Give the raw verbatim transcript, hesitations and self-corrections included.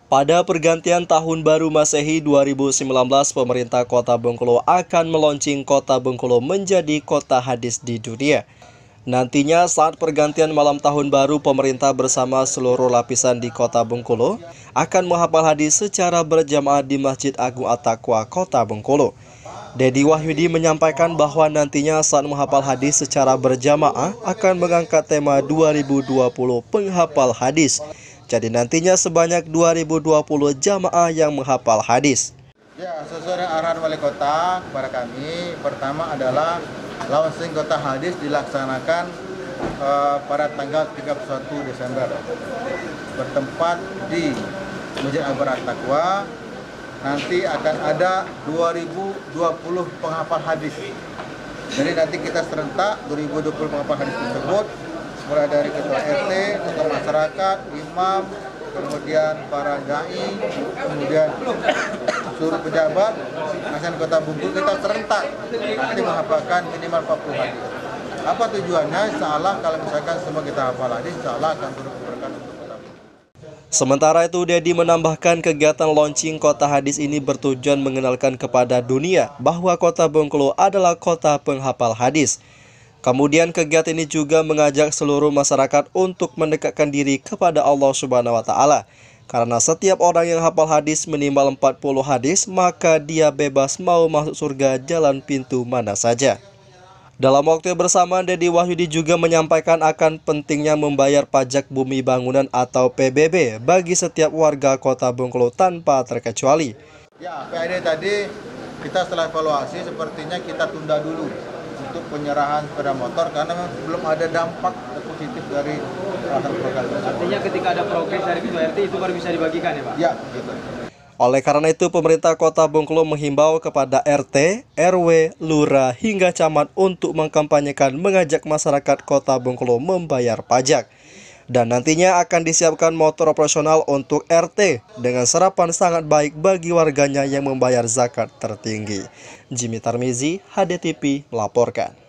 Pada pergantian Tahun Baru Masehi dua ribu sembilan belas, pemerintah Kota Bengkulu akan meluncing Kota Bengkulu menjadi kota hadis di dunia. Nantinya saat pergantian malam Tahun Baru, pemerintah bersama seluruh lapisan di Kota Bengkulu akan menghafal hadis secara berjamaah di Masjid Agung At-Taqwa, Kota Bengkulu. Dedi Wahyudi menyampaikan bahwa nantinya saat menghafal hadis secara berjamaah akan mengangkat tema dua ribu dua puluh penghafal hadis. Jadi nantinya sebanyak dua ribu dua puluh jamaah yang menghafal hadis. Ya, sesuai dengan arahan wali kota kepada kami, pertama adalah launching kota hadis dilaksanakan uh, pada tanggal tiga puluh satu Desember. Bertempat di Masjid Agung At-Taqwa. Nanti akan ada dua ribu dua puluh penghafal hadis. Jadi nanti kita serentak dua ribu dua puluh penghafal hadis tersebut, mulai dari ketua R T, ketua masyarakat, imam, kemudian para dai, kemudian seluruh pejabat, asn Kota Bengkulu, kita serentak nanti menghafalkan minimal empat puluh hadis. Apa tujuannya? Insya Allah kalau misalkan semua kita hafal hadis, insya Allah akan turut berkah untuk Kota Bengkulu. Sementara itu, Dedi menambahkan kegiatan launching kota hadis ini bertujuan mengenalkan kepada dunia bahwa Kota Bengkulu adalah kota penghafal hadis. Kemudian kegiatan ini juga mengajak seluruh masyarakat untuk mendekatkan diri kepada Allah Subhanahu wa Ta'ala. Karena setiap orang yang hafal hadis minimal empat puluh hadis, maka dia bebas mau masuk surga jalan pintu mana saja. Dalam waktu yang bersamaan, Dedi Wahyudi juga menyampaikan akan pentingnya membayar pajak bumi bangunan atau P B B bagi setiap warga Kota Bengkulu tanpa terkecuali. Ya, P A D tadi kita setelah evaluasi sepertinya kita tunda dulu untuk penyerahan sepeda motor karena memang belum ada dampak positif dari peralatan program. Artinya ketika ada progres dari ketua R T itu baru bisa dibagikan ya Pak? Ya, gitu. Oleh karena itu, pemerintah Kota Bengkulu menghimbau kepada R T, R W, Lurah hingga Camat untuk mengkampanyekan mengajak masyarakat Kota Bengkulu membayar pajak. Dan nantinya akan disiapkan motor operasional untuk R T dengan serapan sangat baik bagi warganya yang membayar zakat tertinggi. Jimmy Tarmizi, H D T V melaporkan.